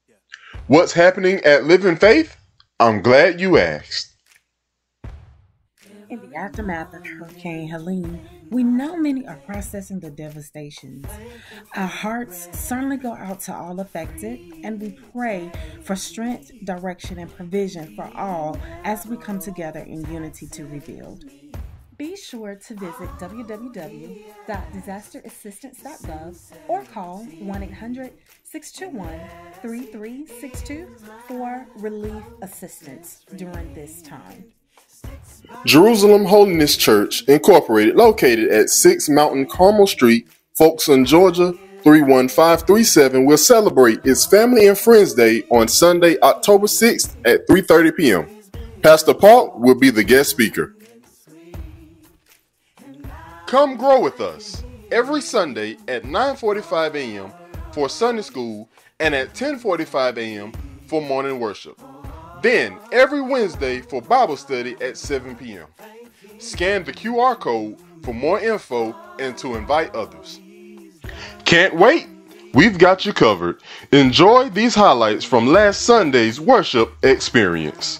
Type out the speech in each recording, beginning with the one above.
What's happening at Living Faith? I'm glad you asked. In the aftermath of Hurricane Helene, we know many are processing the devastations. Our hearts certainly go out to all affected, and we pray for strength, direction, and provision for all as we come together in unity to rebuild. Be sure to visit www.disasterassistance.gov or call 1 800 621 3362 for relief assistance during this time. Jerusalem Holiness Church, Incorporated, located at 6 Mountain Carmel Street, Folkson, Georgia, 31537, will celebrate its Family and Friends Day on Sunday, October 6th at 3:30 p.m. Pastor Paul will be the guest speaker. Come grow with us every Sunday at 9:45 a.m. for Sunday school and at 10:45 a.m. for morning worship. Then every Wednesday for Bible study at 7 p.m. Scan the QR code for more info and to invite others. Can't wait? We've got you covered. Enjoy these highlights from last Sunday's worship experience.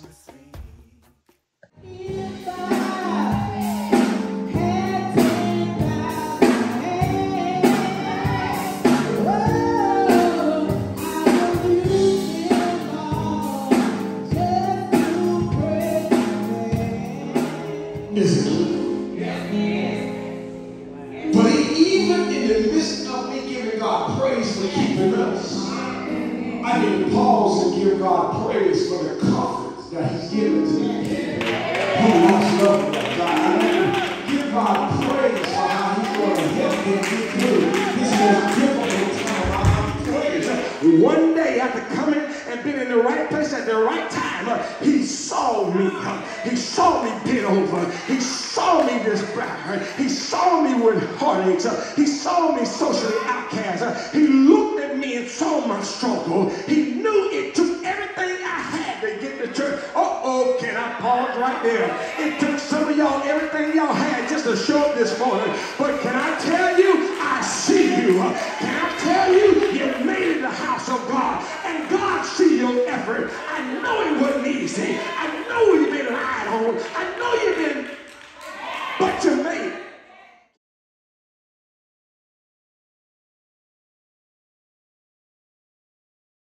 But even in the midst of me giving God praise for keeping us, I need to pause and give God praise for the comfort that He's given to me. Who wants love like God? I need to give God praise for how He's going to help me get through this most difficult time. I praise. One day after coming and being in the right place at the right time, He saw me. He saw me bent over. He saw me desperate. He saw me with heartaches. He saw me socially outcast. He looked at me and saw my struggle. He knew it took everything I had to get to church. Can I pause right there? It took some of y'all everything y'all had just to show up this morning. But can I tell you, I see you. Can I tell you, you made it the house of God. And God see your effort. I know it wasn't easy.